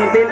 दिल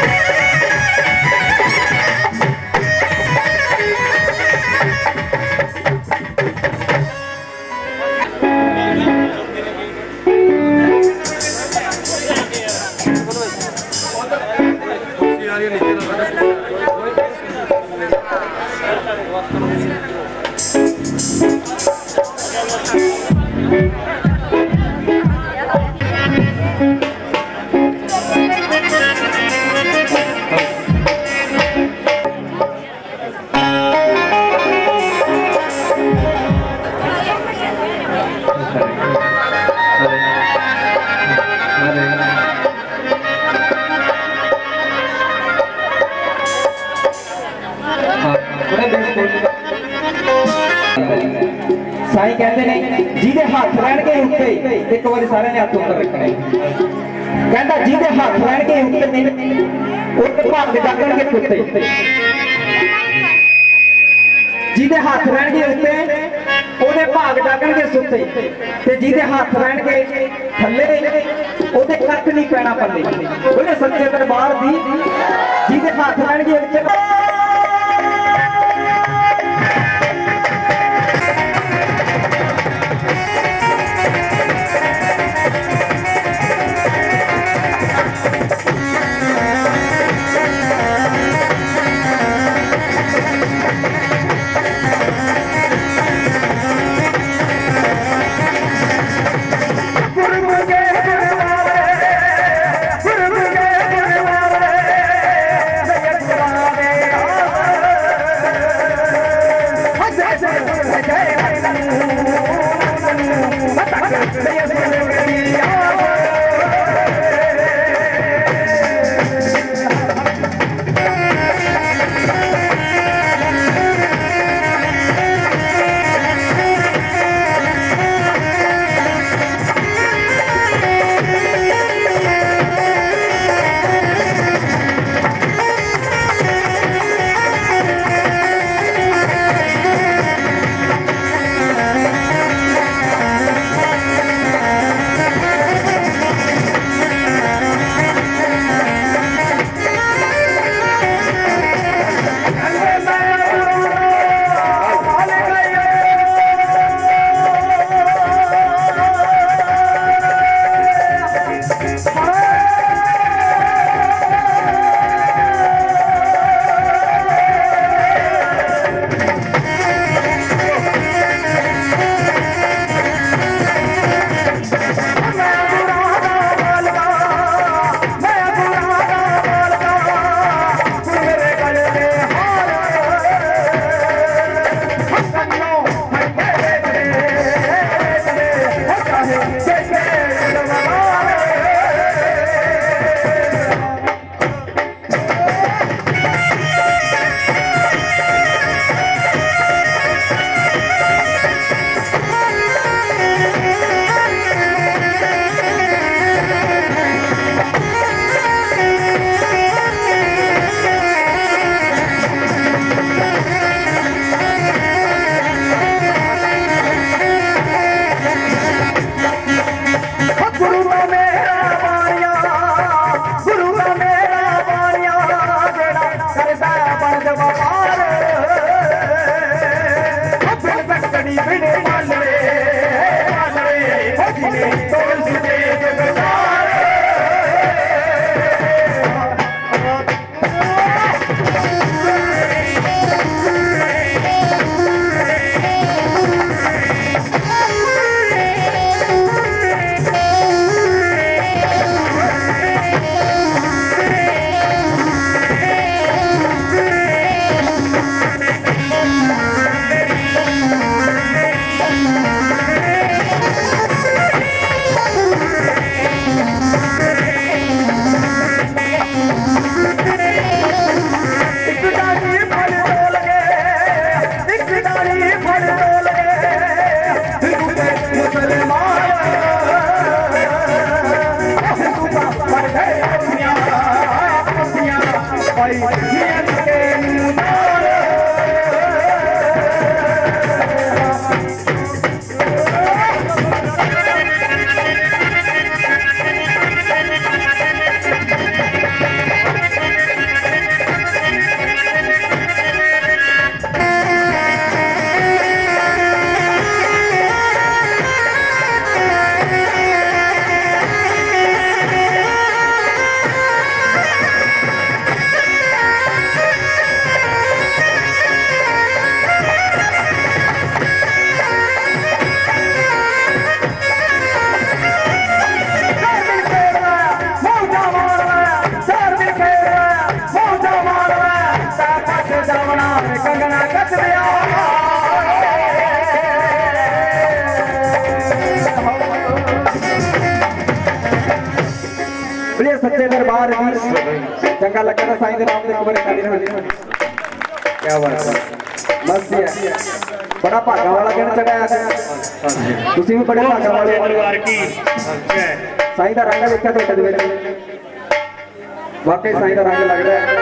साईं कहते ने जिहदे हाथ लैणगे उत्ते एक बार सारे ने हाथ ऊपर रखने कहता जिहदे हाथ लैणगे उत्ते भाग जागणगे कुत्ते जिहदे हाथ लैणगे उत्ते ओदे भाग जागणगे सुत्ते ते जिहदे हाथ लैणगे थल्ले ओदे कख नहीं पैना पल्ले बोले सच्चे दरबार दी जिहदे हाथ लैणगे उत्ते सच्चे दरबार की चंगा लगा था साईं दे नाम ते कमरे खाली रहने क्या बात है बस ये बड़ा भागा वाला कहना चढ़ाया तुसी भी बड़े भागा वाले परिवार की साईं दा रंग देखा तो कदे वाकई साईं दा रंग लगदा है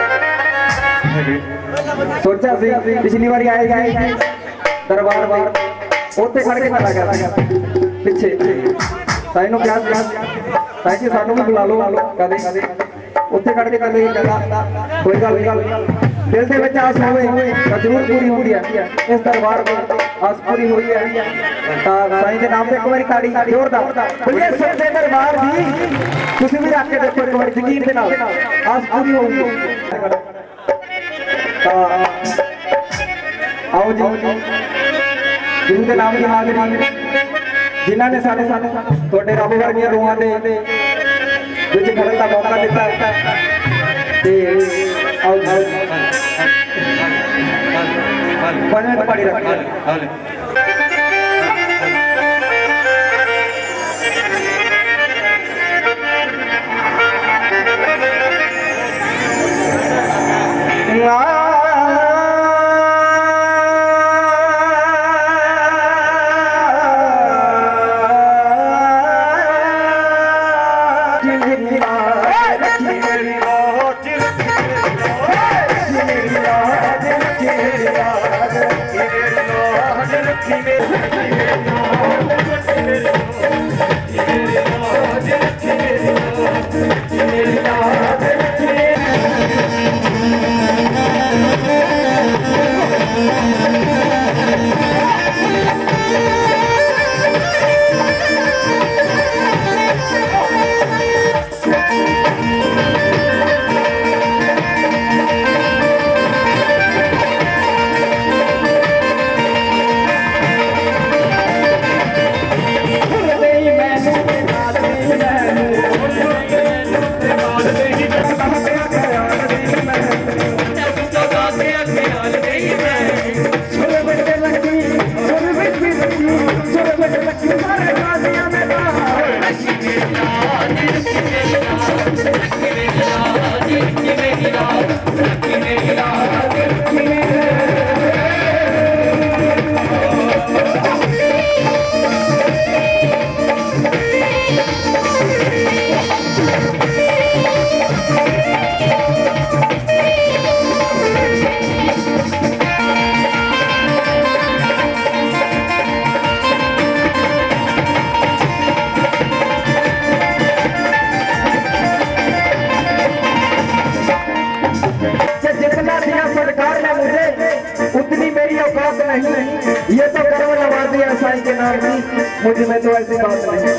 सोचा सी पिछली बारी आए गए दरबार बार ओथे खड़ के पता कर पिछे साईं नु क्या साईं जी सानू भी बुला लो कदे उत्थे खड़ के कदे कहंदा कोई गल दिल दे विच आस होवे तां जरूर पूरी होंदी है इस दरबार में आस पूरी हुई है तां साईं दे नाम ते एक बारी ताड़ी जोरदार भैया सच्चे दरबार दी तुसीं भी रख के देखो एक बारी यकीन दे नाल आस पूरी होगी तां आओ जी गुरु के नाम की हाजरी जिन्होंने साढ़े थोड़े रब वर्गिया रूहां दे विच खड़न का मौका दिता ते आओ पढ़ने तो पड़ी रख नहीं ये तो कर्म नवाजी है साईं के नाम की मुझ में तो ऐसी बात नहीं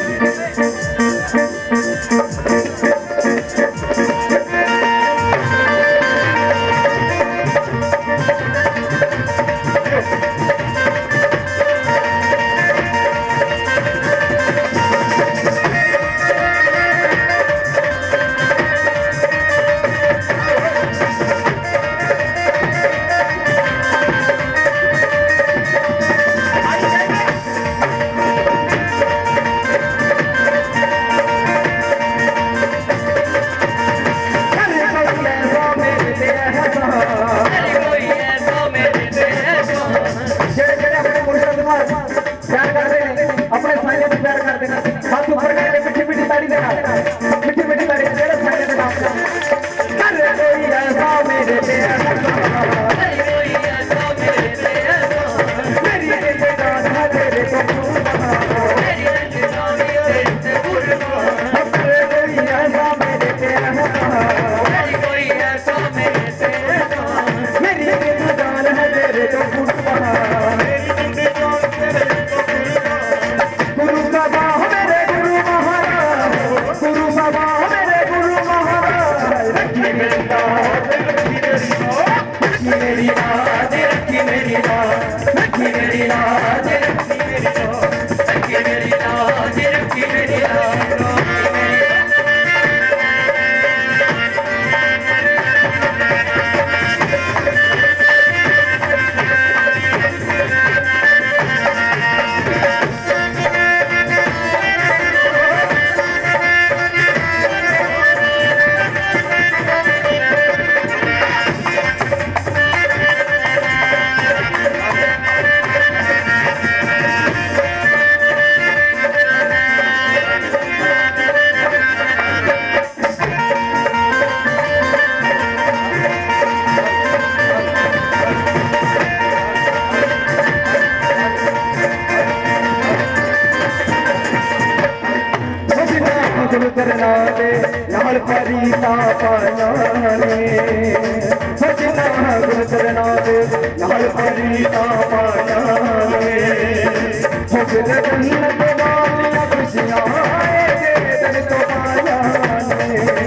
रीता पायाने सजना गुरु चरणा दे नाल रीता पायाने हो फिर जन्नत वालियां खुशियां दर तो पायाने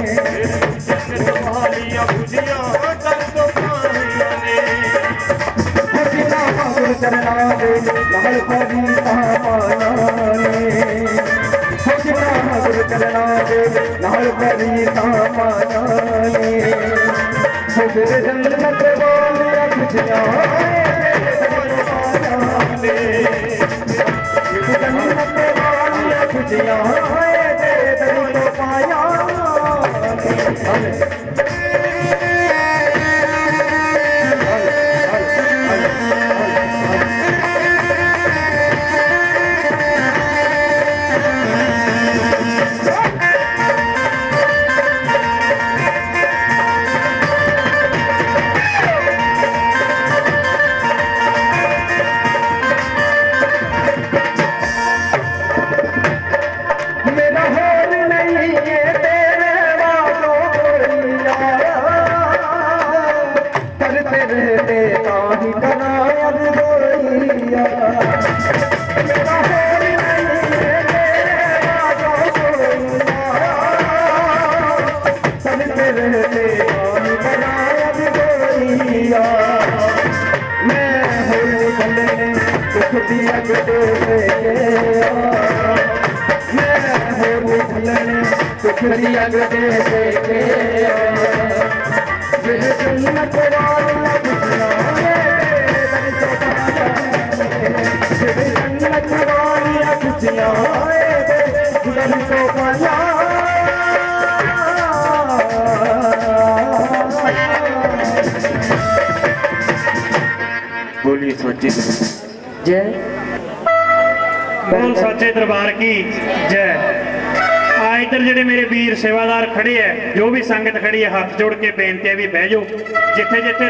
वालियां खुशियां दर तो पायाने सजना गुरु चरणा दे नाल रीता पायाने गुरु चरणा दे नाल रीता पायाने हो फिर जन्नत वालियां खुशियां पायाने जन्नत वालियां खुशियां दे दर तो पायाने बोलिए सच्चे जय बोल सच्चे दरबार की जय। इधर जेडे मेरे वीर सेवादार खड़े है, जो भी संगत खड़ी है, हाथ जोड़ के बेनती है भी बह जाओ जिथे जिथे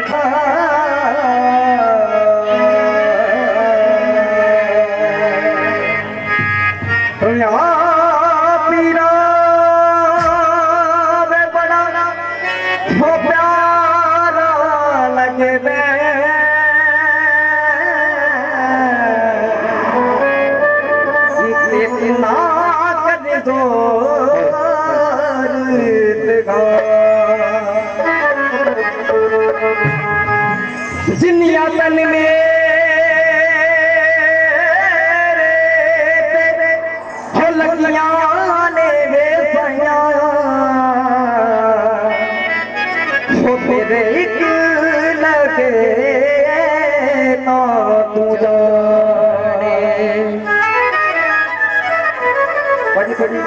पीरा बड़ा हो प्यारा लगे जिनिया तन मेरे हो लगियां ने वे सैया हो तेरे एक लगे ना तू जाने बड़ी बड़ी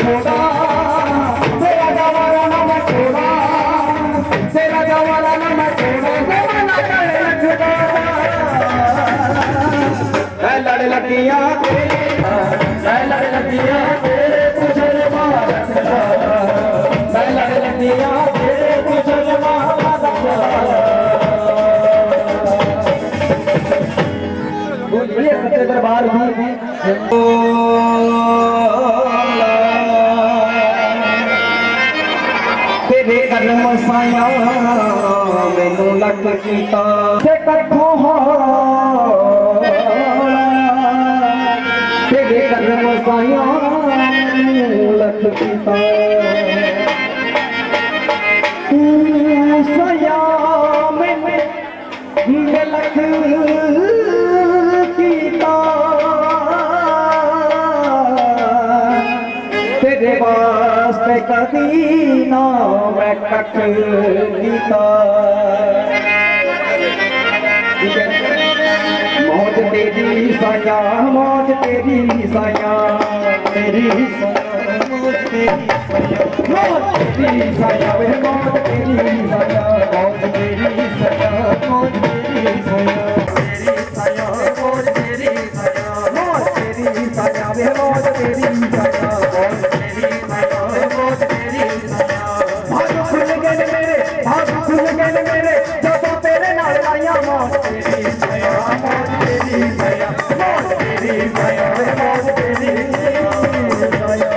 छोड़ा, तेरा जवाना ना मैं छोड़ा, तेरा जवाना ना मैं छोड़ा, जमाना लड़े लगदा, मैं लड़ लगिया तेरे, मैं लड़ लगिया तेरे कुशल मारदा, मैं लड़ लगिया तेरे कुशल मारदा। बोलिए सच्चे दरबार की तेरे कर्म साया मैनू लख कीता ते कठों तेरे कर्म साया मैनू लख कीता साया मैंने लख कीता तेरे वास्ते कदी ना मैं कख कीता मौत तेरी साया मौत तेरी साया तेरी मौत तेरी साया वे मौत तेरी साया मौत तेरी साया मौत तेरी साया तेरी साया मौत तेरी साया मौत तेरी साया वे मौत तेरी साया मौत तेरी साया वे मौत तेरी साया भाग खुल गए मेरे जब तेरे नाल आया मौत तेरी साया मौत तेरी साया मौत तेरी साया वे मौत तेरी साया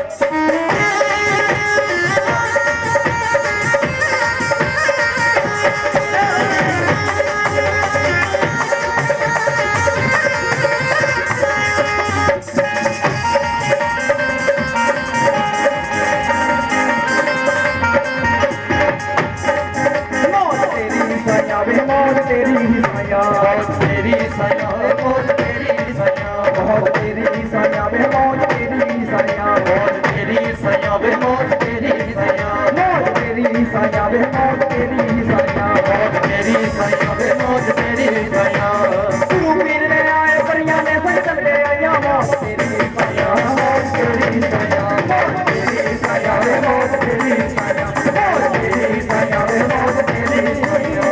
मौत तेरी साया मौत तेरी साया मौत तेरी साया मौत तेरी साया मौत तेरी साया मौत तेरी साया मौत तेरी साया मौत तेरी साया मौत तेरी साया मौत तेरी साया मौत तेरी साया तू पीर ने आए परियां ने संग चल के आया मौत तेरी साया मौत तेरी साया मौत तेरी साया मौत तेरी साया मौत तेरी साया मौत तेरी साया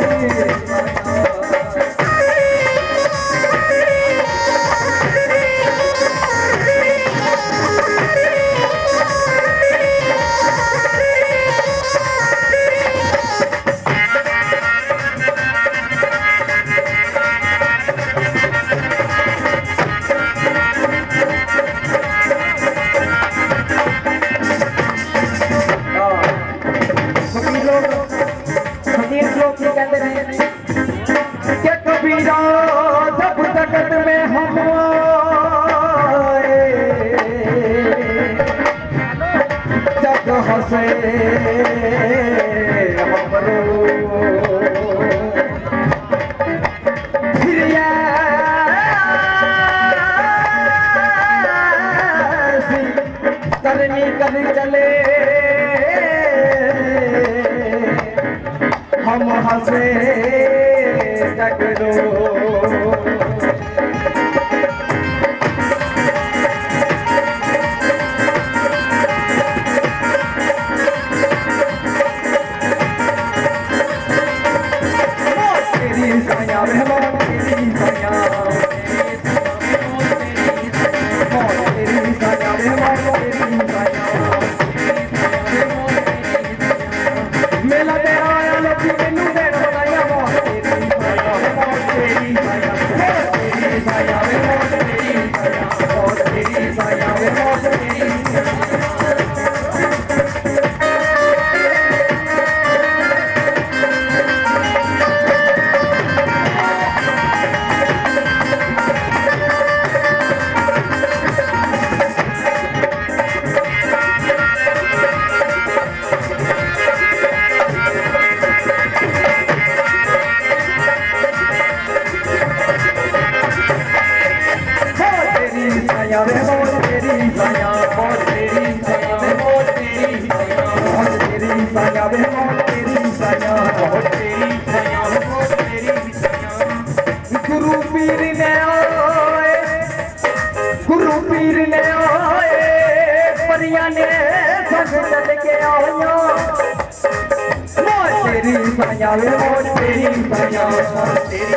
करनी कर चले हम हंसे टकरो तेरी साया मेहमान तेरी साया तेरी साया मेहमान तेरी साया मेला तेरा आया लोकी मैनू देन बनाया मौत तेरी साया मौत तेरी साया तेरी साया मौत तेरी साया मौत तेरी साया मौत तेरी साया वे मौत तेरी साया मौत तेरी साया वे मौत तेरी साया मौत तेरी साया वे मौत तेरी साया मौत तेरी साया वे मौत तेरी साया गुरु पीर ने आए कुड़ियां ने संग चल के आया मौज तेरी साया वे मौज तेरी साया तेरी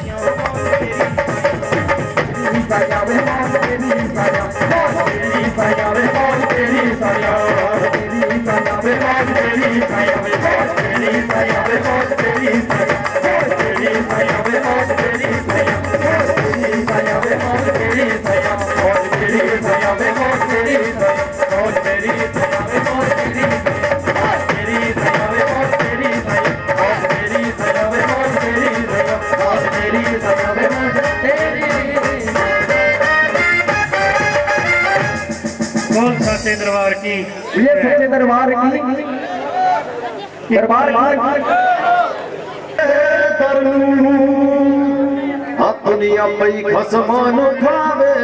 साया वे मौज तेरी साया तेरी साया वे मौज तेरी साया तेरी साया वे मौज तेरी साया तेरी साया वे मौज तेरी साया तेरी साया वे मौज तेरी साया तेरी साया वे मौज तेरी साया मौज तेरी साया वे मौज तेरी साया मौज तेरी साया वे मौज तेरी साया तेरी साया वे मौज तेरी साया मौज तेरी साया वे मौज तेरी साया मौज तेरी साया वे मौज तेरी बोल सच्चे दरबार की। ये सच्चे दरबार की दरबार दुनिया पई खसमान खावे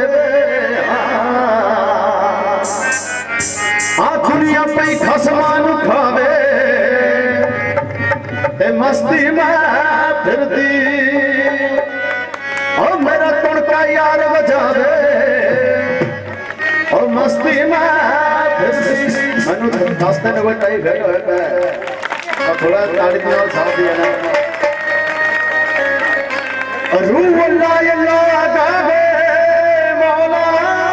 दुनिया पई खसमान खावे ते मस्ती में फिरती और मेरा तुड़का यार बजावे और मस्ती में फिरती मनु 10 दिन बटाई गयो है थोड़ा ताड़ी नाल साथ दिया ना रूह अल्लाह अल्लाह गावे मौला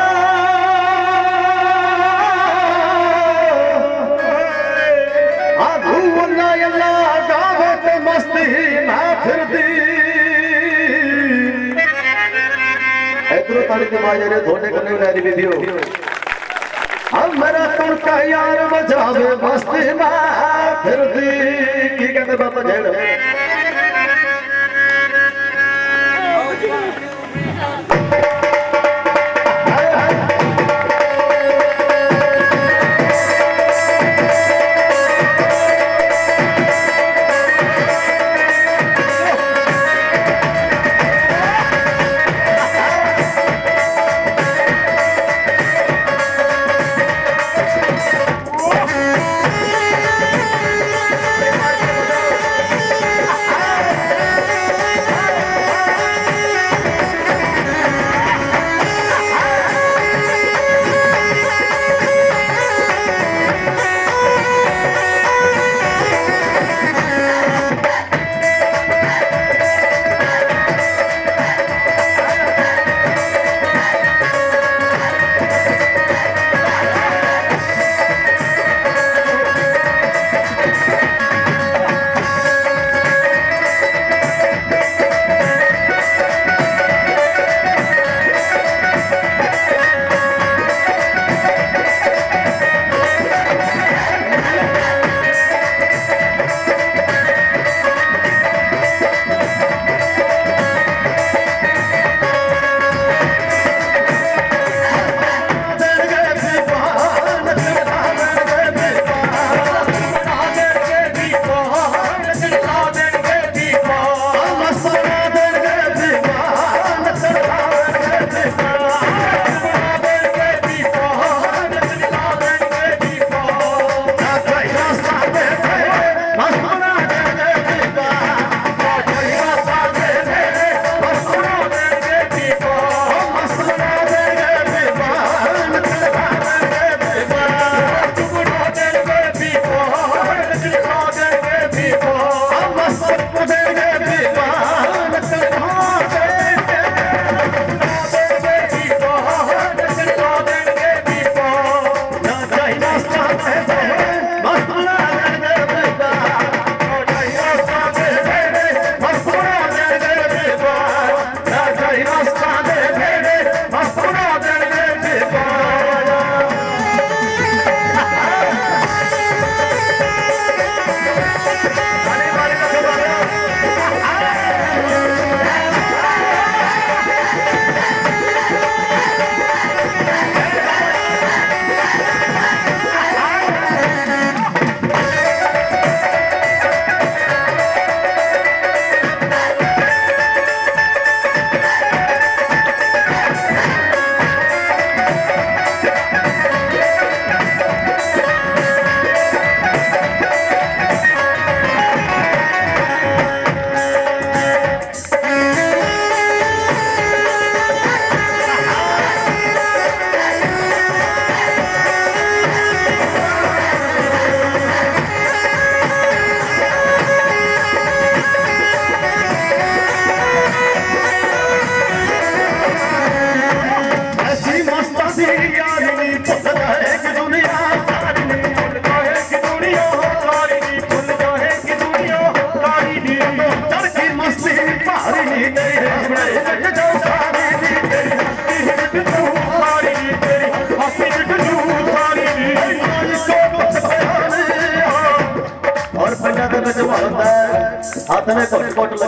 रूह अल्लाह अल्लाह गावे ते मस्ती ना फिरदी इधरों ताड़ी ते बाजे थोड़े कने नारी वीडियो अब मेरा तुड़का यार बजावे मस्ती ना फिरदी की कहते बाबा जेड़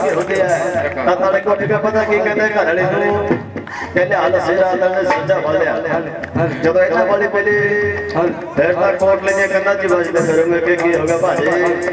ਲੱਗੇ ਹੁੰਦੇ ਆ ਤਾਂ ਤੁਹਾਡੇ ਕੋਲ ਟਿਕਾ ਪਤਾ ਕੀ ਕਹਿੰਦੇ ਘਰ ਵਾਲੇ ਨੂੰ ਕਹਿੰਦੇ ਹਾਲ ਸਿਰਾ ਨੇ ਸੱਜਾ ਫੜਿਆ ਜਦੋਂ ਇਹਨਾਂ ਵਾਲੀ ਪਹਿਲੇ ਫਿਰ ਤਾਂ ਕੋਟ ਲੈ ਕੇ ਕੰਦਾ ਚ ਵੱਜਦੇ ਫਿਰੂਗੇ ਕਿ ਕੀ ਹੋਗਾ ਭਾਜੀ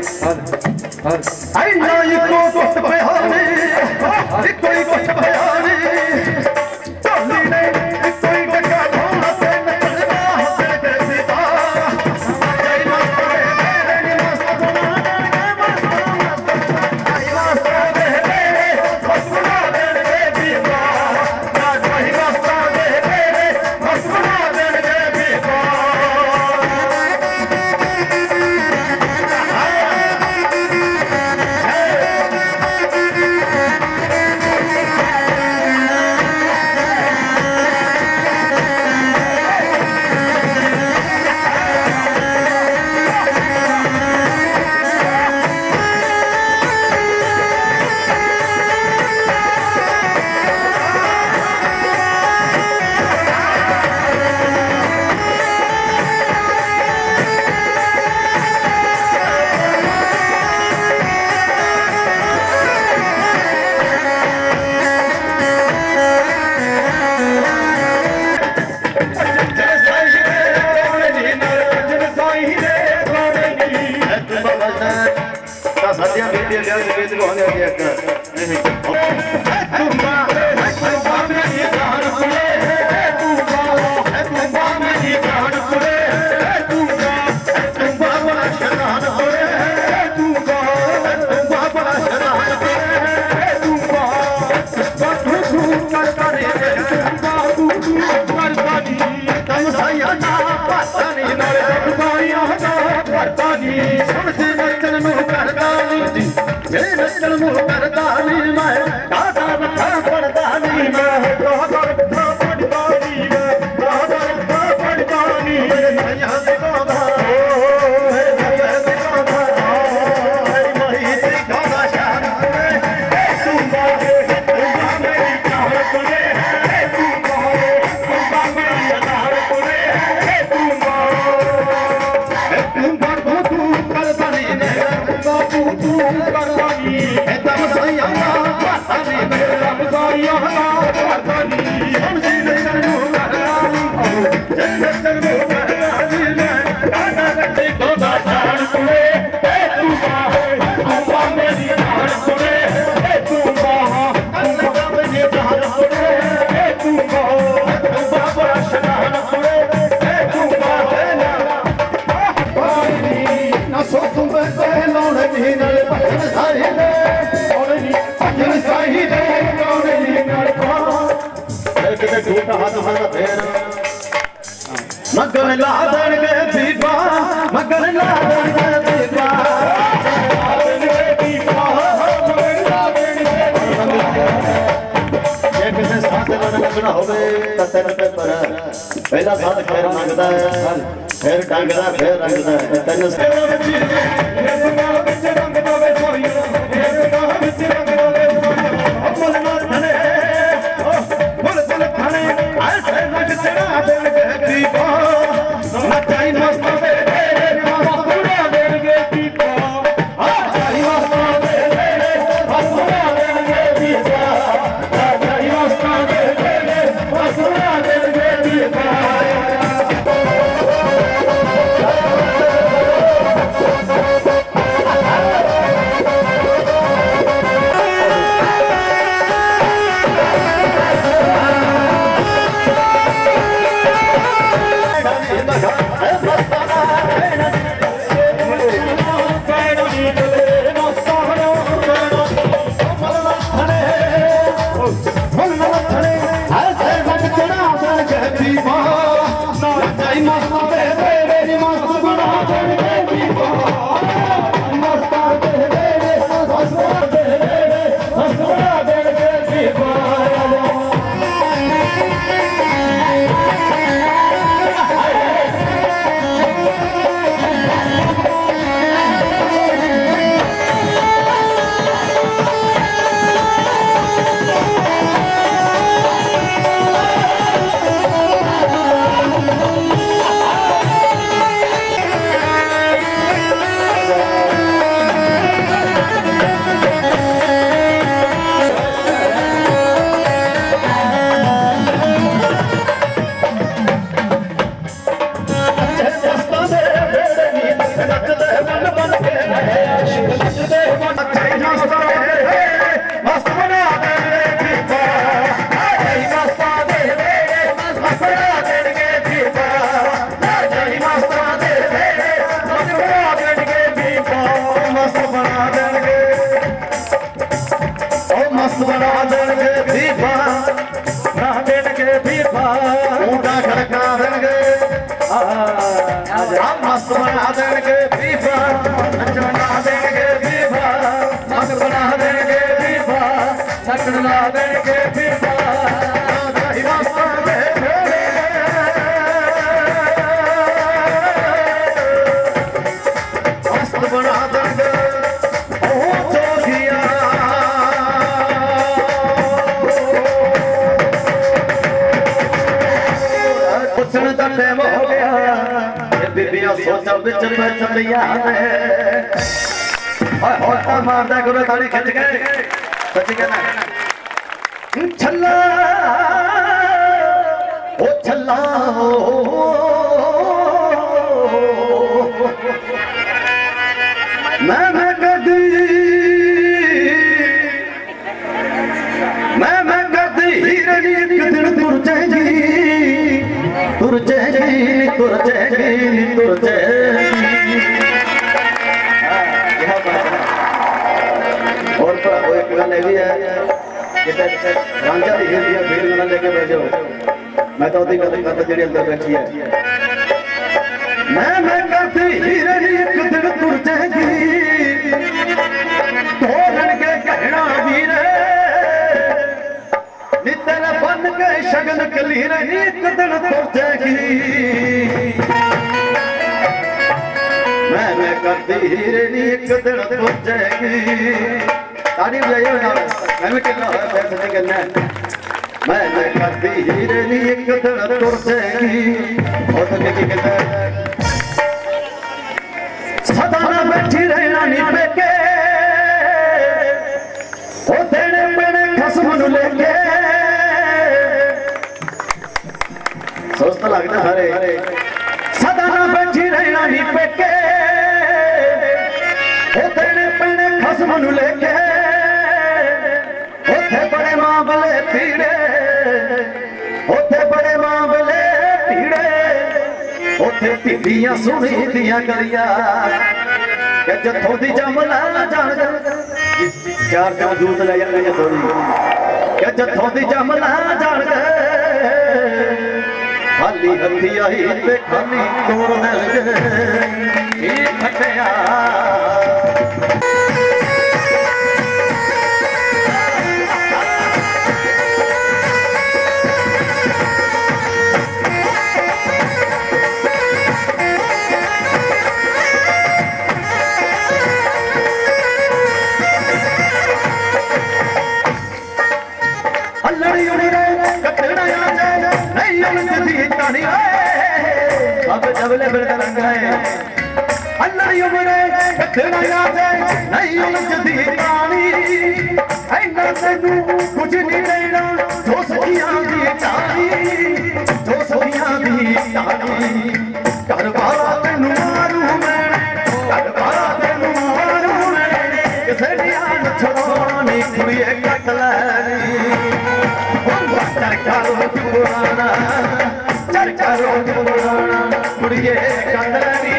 ਆਈ ਨਾ ਇੱਕੋ ਕੁੱਟ ਪਿਆ ਨੀ ਇੱਕੋ ਹੀ ਕੁੱਟ ਪਿਆ ਨੀ ਢੋਲੀ ਨੇ ਇੱਕੋ ਹੀ ਡੱਕਾ ਢੋਣਾ ਤੇ ਨੱਚਣਾ ਹੱਸਣ ਕੇ ਸੀਤਾ ਜੈ ਮਾਸਟਰ ਦੇ ਨੀ ਮਾਸਟਰ ਬਣਾ ਦੇਣਗੇ ਮਾਸਟਰ ਜੈ ਮਾਸਟਰ ਦੇ ਬਸ ਬਣਾ ਦੇਣਗੇ ਬੀਬਾ ਨਾ ਜੈ ਮਾਸਟਰ ਦੇ ਬਸ ਬਣਾ ਦੇਣਗੇ ਬੀਬਾ ਸਾਡੀਆਂ ਬੇਟੀਆਂ ਵਿਆਹ ਦੇ ਵਿੱਚ ਕੋਹਨੇ ਆ ਗਿਆ ਜਿਹੜੇ ਨੱਚਣ ਨੂੰ ਕਰਦਾ ਨੀ ਮੈਂ ਕਾਹਦਾ ਰੱਖਾ ਪੜਦਾ ਨੀ ਮੈਂ ਕਾਹਦਾ ਰੱਖਾ ਪੜਦਾ ਨੀ ਮੈਂ ਕਾਹਦਾ ਰੱਖਾ ਪੜਦਾ ਨੀ ਮੇਰੇ ਸਾਈਆਂ ਦੇ ਕਾਹਦਾ ਮੇਰੇ ਸਾਈਆਂ ਦੇ ਕਾਹਦਾ ਮਹੀ ਤੇ ਕਾਹਦਾ ਸ਼ਾਨ ਤੂੰ ਬਾਗੇ ਤੂੰ ਮੇਰੀ ਚਾਹਰ ਕੋਲੇ ਤੂੰ ਬਾਗੇ ਮੇਰੀ ਚਾਹਰ ਕੋਲੇ ਤੂੰ ਬਾਗੇ ਤੂੰ ਕਰਦਾ ਨੀ ਬਾਪੂ ਤੂੰ ਕਰਦਾ ਨੀ ਐਦਾਂ ਮਸਾਈਆਂ ਦਾ ਸਾਡੀ ਮੇਰਾ ਮਸਾਈਆਂ ਦਾ ਕਰਦਾ ਨੀ ਸਮਝੀ ਨਹੀਂ ਨੂੰ ਕਰਦਾ ਨੀ ਜੰਨਤ ਨੂੰ ਕਰਦਾ ਨੀ ਮੈਂ ਕਾਹਦਾ ਰੱਖੇ ਦੋਦਾ ਜਾਣ ਕੋਲੇ ਤੂੰ ਬਾਹ ਮੇਰੀ ਜਾਨ ਕੋਲੇ ਤੂੰ ਬਾਹ ਮੇਰੀ ਜਾਨ ਕੋਲੇ ਤੂੰ ਬਾਹ ਬੜਾ ਸ਼ਨਾਨ ਕੋਲੇ ਤੂੰ ਬਾਹ ਨਾ ਸੋ ਤੂੰ ਬੇ ਲਾਉਣੇ ਨਹੀਂ ਨਾਲ ਭਜਨ ਸਾਹੀ ਦੇ ਔਰ ਨਹੀਂ ਭਜਨ ਸਾਹੀ ਦੇ ਲਾਉਣੇ ਨਹੀਂ ਨਾਲ ਪਾ ਕਿਤੇ ਝੂਠਾ ਹੱਥ ਫੜਦਾ ਫੇਰ ਮਗਨ ਲਾ ਦੇਣਗੇ ਬੀਬਾ ਮਗਨ ਲਾ ਦੇਣਗੇ ਬੀਬਾ ਜੇ ਕਿਸੇ ਸਾਥ ਨਾਲ ਲੱਗਣਾ ਹੋਵੇ ਤਾਂ ਤੈਨੂੰ ਤੇ ਪਰ ਪਹਿਲਾ ਸਾਥ ਖੈਰ ਮੰਗਦਾ ਹੈ ਫਿਰ ਡੰਗਦਾ ਫਿਰ ਰੰਗਦਾ ਹੈ ਤੈਨੂੰ मस्त बना देंगे फीफा नचना देंगे फीफा मस्त बना देंगे फीफा नचना देंगे फीफा मस्त बना देंगे ओ जोगिया पुछण दा टाइम हो गया बीबियां सोचा बिच में चलिया होता मारदा करो ताड़ी खिंच के सच के ना छल्ला ओ छल्ला मैं कदी हीरनी एक दिन तुर जाएगी तुर जाएगी तुर जाएगी तुर जाएगी और तो एक गल भी है रांझा दी हिरदियां भीड़ ना लेके बैठ जाओ मैं तो ओदी गल करदा जेड़ी अंदर बैठी है मैं कहती हीरनी एक दिन तुर जाएगी तोरण के कहना वीर नितर बन के शगन कलीर एक दिन तुर जाएगी मैं कहती हीरनी एक दिन तुर जाएगी ताड़ी बजाइए ना मैं भी कहना है पैसे नहीं करना मैं कहती हीरनी एक दिन तुर जाएगी और तो क्या कहता है सदा ना बैठी रहना नी पेके ओ देने पेने खसम नु लेके सोचता लगता हरे सदा ना बैठी रहना नी पेके ओ देने पेने खसम नु लेके ओथे बड़े मामले पीड़े ओथे बड़े मामले पीड़े ओथे पीड़ियां सुनी दियां गरिया कि जथों दी जमला जान चार चार जूत ले जाने थोड़ी कि जथों दी जमला जान खाली हथी आई ते खाली तोड़ दे फटिया जबले बिरद रंग है अल्लाह दी उम्र कतना याद है नहीं उलझदी कहानी ऐना तैनू कुछ नहीं लेना जो सखियां दी कहानी जो सखियां दी कहानी घर वाला तैनू मारू मैं घर वाला तैनू मारू मैं किसे ध्यान छोड़नी कुड़िए कट लैनी चरकारो पुराना चरकारो पुराना कुड़िए कटलनी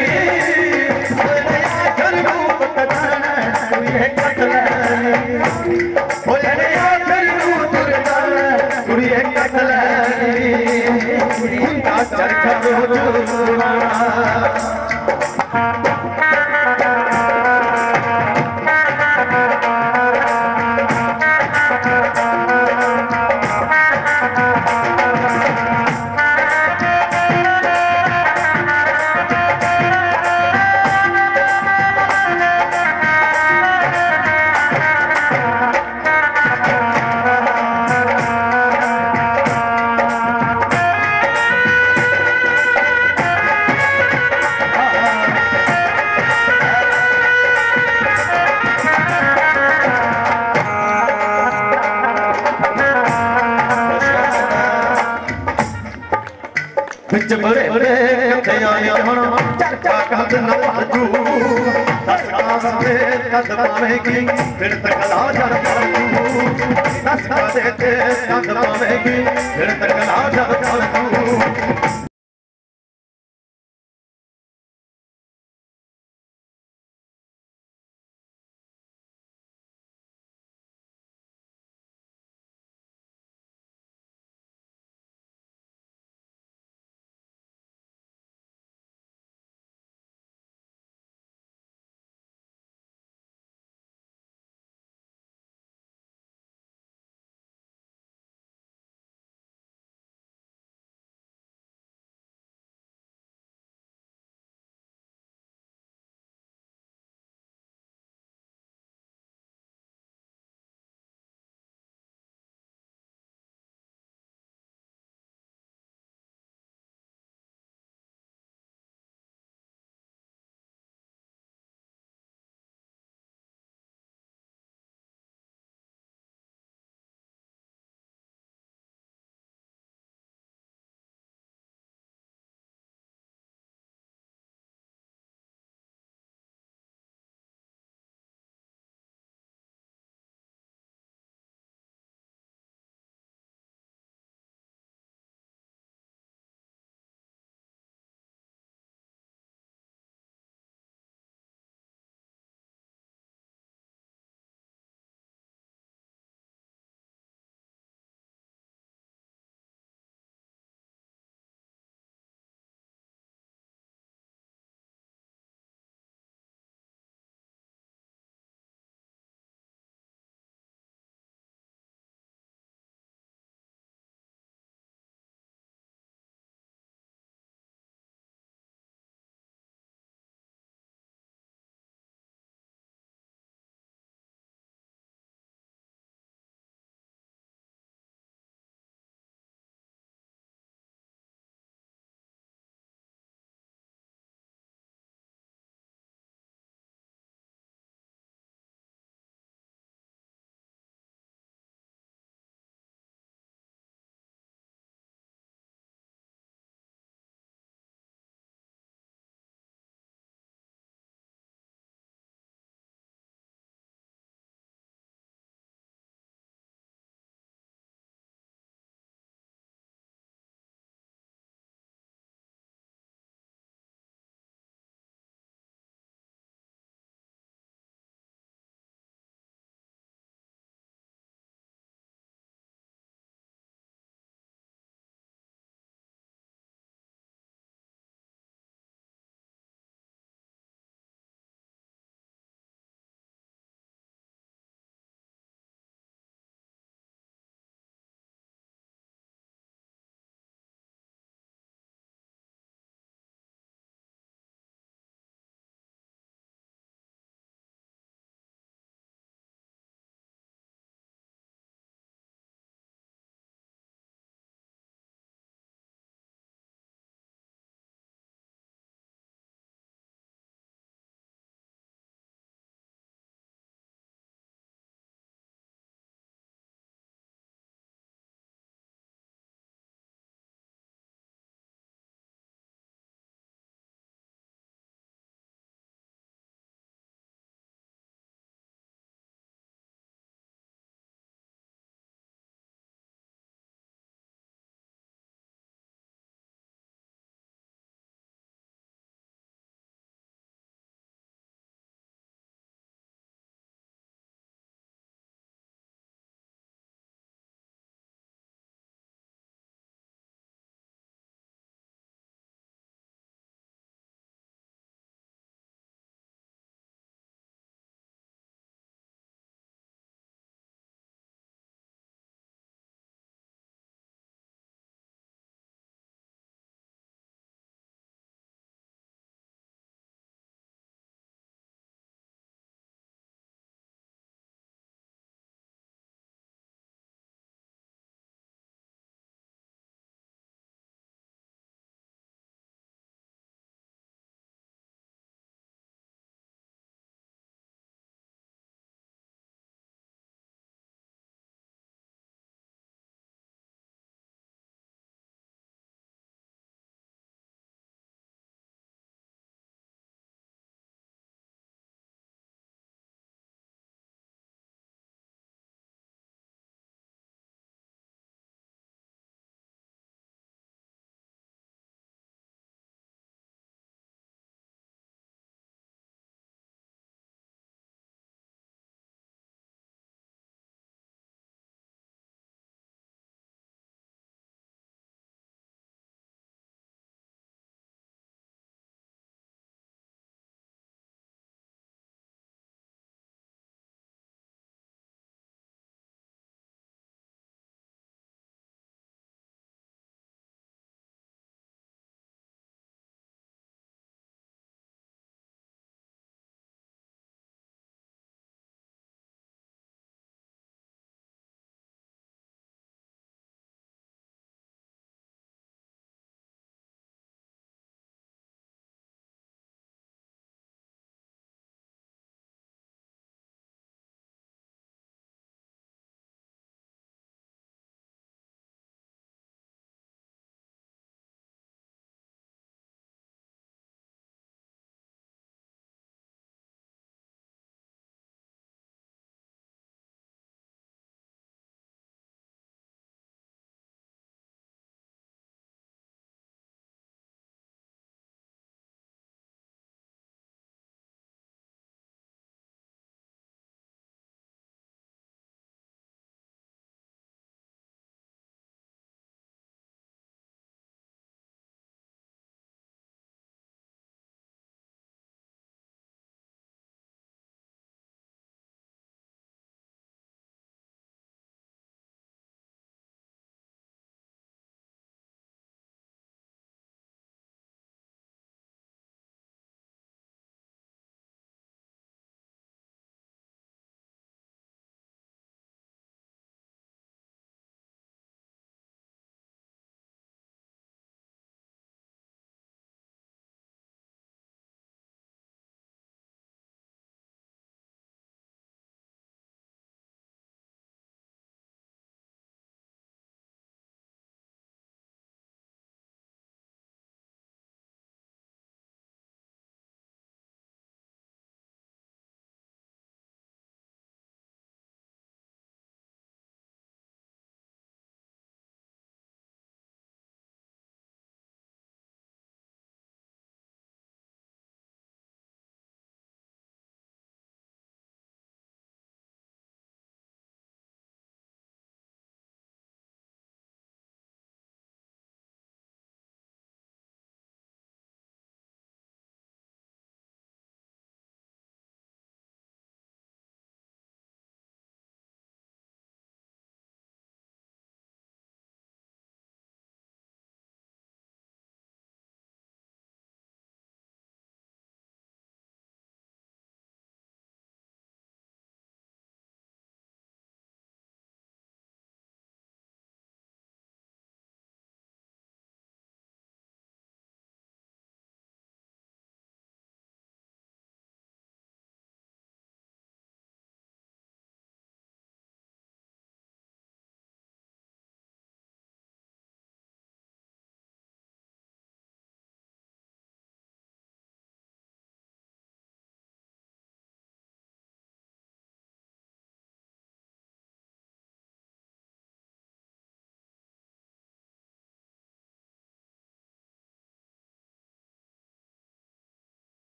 कर रूप कटाना कुड़िए कटलनी बोले कर रूप कटाना कुड़िए कटलनी उनका चरकारो पुराना बिच बड़े बड़े कथयां होना चर्चा कद न पाजू दस कासे कद पावेगी फिर तकला जर पाजू दस कासे कद पावेगी फिर तकला जर पाजू